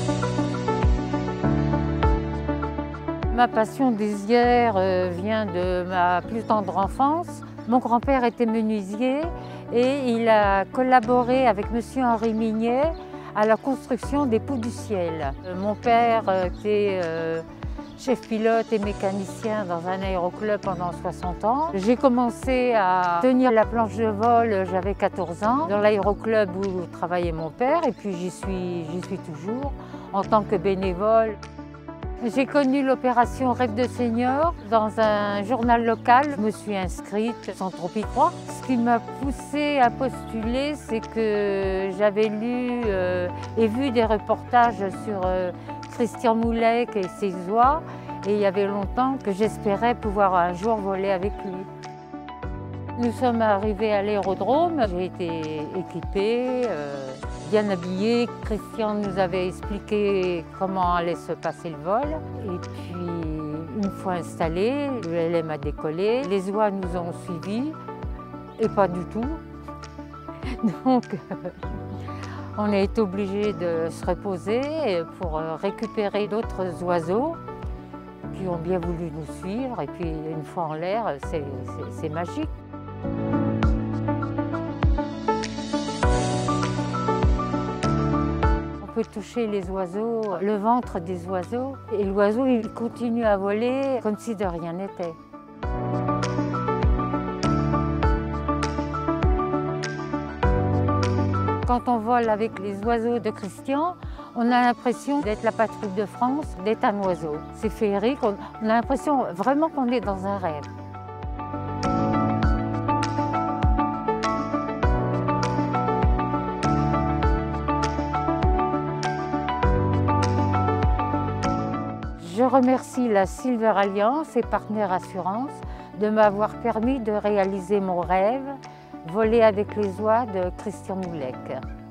Ma passion des hyères vient de ma plus tendre enfance. Mon grand-père était menuisier et il a collaboré avec M. Henri Mignet à la construction des Pouls du Ciel. Mon père était chef pilote et mécanicien dans un aéroclub pendant 60 ans. J'ai commencé à tenir la planche de vol, j'avais 14 ans, dans l'aéroclub où travaillait mon père, et puis j'y suis toujours en tant que bénévole. J'ai connu l'opération Rêve de Senior dans un journal local. Je me suis inscrite sans trop y croire. Ce qui m'a poussée à postuler, c'est que j'avais lu et vu des reportages sur Christian Moulec et ses oies. Et il y avait longtemps que j'espérais pouvoir un jour voler avec lui. Nous sommes arrivés à l'aérodrome. J'ai été équipée, bien habillée. Christian nous avait expliqué comment allait se passer le vol. Et puis, une fois installé, le LM a décollé. Les oies nous ont suivis, et pas du tout. Donc, on a été obligés de se reposer pour récupérer d'autres oiseaux qui ont bien voulu nous suivre. Et puis, une fois en l'air, c'est magique. On peut toucher les oiseaux, le ventre des oiseaux, et l'oiseau il continue à voler comme si de rien n'était. Quand on vole avec les oiseaux de Christian, on a l'impression d'être la patrouille de France, d'être un oiseau. C'est féerique, on a l'impression vraiment qu'on est dans un rêve. Je remercie la Silver Alliance et Partner Assurance de m'avoir permis de réaliser mon rêve, voler avec les oies de Christian Moulec.